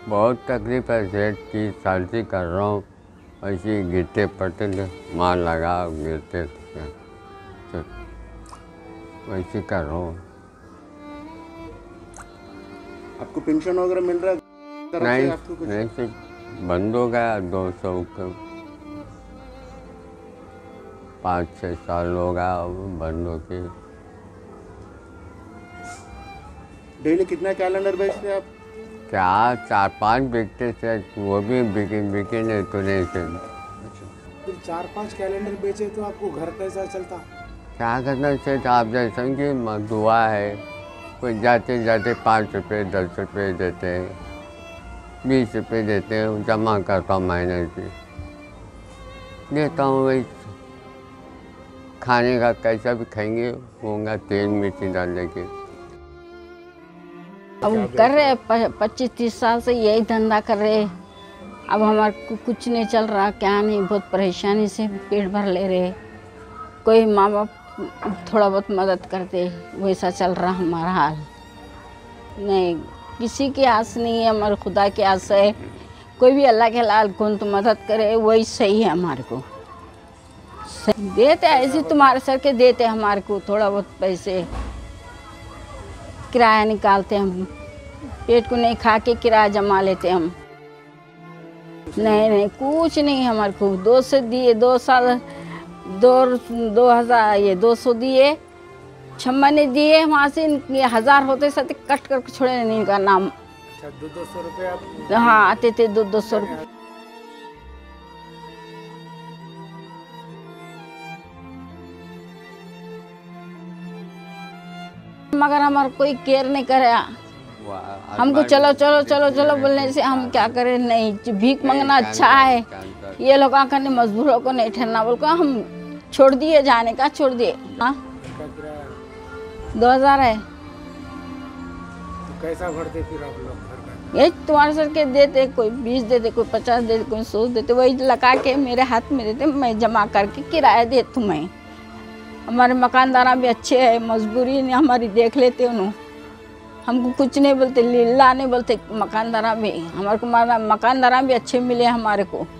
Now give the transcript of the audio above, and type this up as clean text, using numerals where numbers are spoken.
बहुत तकलीफ है, सेठ की सालसी कर रहा हूँ, ऐसे गिरते पड़ते थे, मार लगा गिरते थे, वैसे कर रहा हूँ। आपको पेंशन वगैरह मिल रहा है? नहीं नहीं से बंद हो गया 200 का, 5-6 साल हो गया बंद हो के। डेली कितना कैलेंडर बेचते आप? क्या 4-5 बिकते थे, वो भी बिके नहीं तो नहीं थे। अच्छा, फिर 4-5 कैलेंडर बेचे तो आपको घर कैसा चलता? क्या करना चाहिए, आप जैसे कि दुआ है, कोई जाते जाते 5 रुपये 10 रुपये देते हैं, 20 रुपये देते हैं, जमा करता हूँ महीने की, देता हूँ वही। खाने का कैसा भी खाएंगे होगा, तेल मिर्ची डाल के। अब कर रहे 25-30 साल से यही धंधा कर रहे। अब हमारे को कुछ नहीं चल रहा, क्या नहीं, बहुत परेशानी से पेट भर ले रहे। कोई माँ बाप थोड़ा बहुत मदद करते, वैसा चल रहा हमारा हाल। नहीं किसी की आस नहीं है, हमारे खुदा की आस है। कोई भी अल्लाह के लाल कौन तो मदद करे, वही सही है हमारे को। देते ऐसे तुम्हारे सर के देते हमारे को थोड़ा बहुत पैसे, किराया निकालते हम, पेट को नहीं खा के किराया जमा लेते हम। नहीं कुछ नहीं हमारे को। 200 दिए, 2 साल 2000 ये 200 दिए, 6 महीने दिए, वहाँ से 1000 होते साथ कट करके छोड़े नहीं का नाम। अच्छा, 200 रुपये आप? हाँ आते थे 200 रुपये। मगर हमारा कोई केयर नहीं करे हमको। चलो चलो चलो चलो बोलने से हम क्या करें। नहीं भीख मांगना अच्छा है, ये लोग आकर मजबूरों को नहीं ठहरना बोल कर हम छोड़ दिए, जाने का छोड़ दिए। हाँ 2000 है। तो कैसा भरते फिर आप लोग? ये तुम्हारे सर के देते, कोई 20 देते, कोई 50 देते, कोई 100 देते, वही लगा के मेरे हाथ में देते, मैं जमा करके किराया दे तुम्हें। हमारे मकानदारा भी अच्छे है, मजबूरी नहीं हमारी देख लेते उन्होंने, हमको कुछ नहीं बोलते, लीला नहीं बोलते। मकानदारा भी हमारे को, मकानदारा भी अच्छे मिले हमारे को।